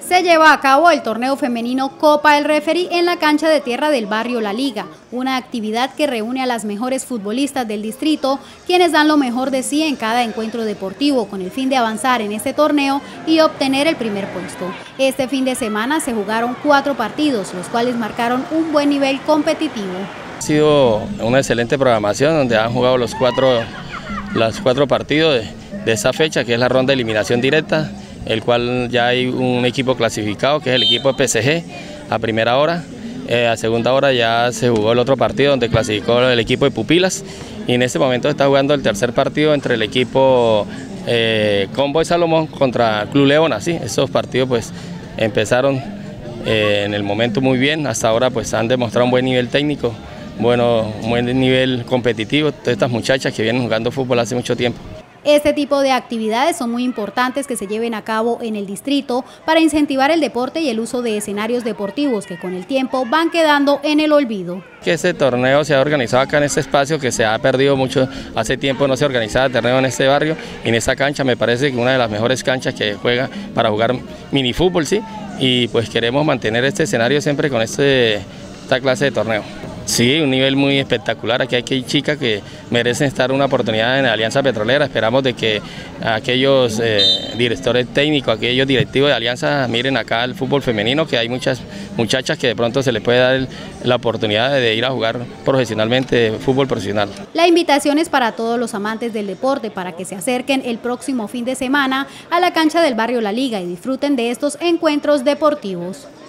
Se lleva a cabo el torneo femenino Copa El Referí en la cancha de tierra del barrio La Liga, una actividad que reúne a las mejores futbolistas del distrito, quienes dan lo mejor de sí en cada encuentro deportivo con el fin de avanzar en este torneo y obtener el primer puesto. Este fin de semana se jugaron 4 partidos, los cuales marcaron un buen nivel competitivo. Ha sido una excelente programación donde han jugado los cuatro partidos de esa fecha, que es la ronda de eliminación directa, el cual ya hay un equipo clasificado, que es el equipo de PSG, a primera hora. A segunda hora ya se jugó el otro partido donde clasificó el equipo de Pupilas, y en este momento está jugando el tercer partido entre el equipo Convoy Salomón contra Club Leona. ¿Sí? Esos partidos pues empezaron en el momento muy bien, hasta ahora pues han demostrado un buen nivel técnico, un buen nivel competitivo, todas estas muchachas que vienen jugando fútbol hace mucho tiempo. Este tipo de actividades son muy importantes que se lleven a cabo en el distrito para incentivar el deporte y el uso de escenarios deportivos que con el tiempo van quedando en el olvido. Que este torneo se ha organizado acá en este espacio que se ha perdido mucho, hace tiempo no se organizaba torneo en este barrio, y en esta cancha me parece que una de las mejores canchas que juega para jugar minifútbol, ¿sí? Y pues queremos mantener este escenario siempre con esta clase de torneo. Sí, un nivel muy espectacular. Aquí hay chicas que merecen estar una oportunidad en Alianza Petrolera. Esperamos de que aquellos directores técnicos, aquellos directivos de Alianza miren acá el fútbol femenino, que hay muchas muchachas que de pronto se les puede dar la oportunidad de ir a jugar profesionalmente fútbol profesional. La invitación es para todos los amantes del deporte para que se acerquen el próximo fin de semana a la cancha del barrio La Liga y disfruten de estos encuentros deportivos.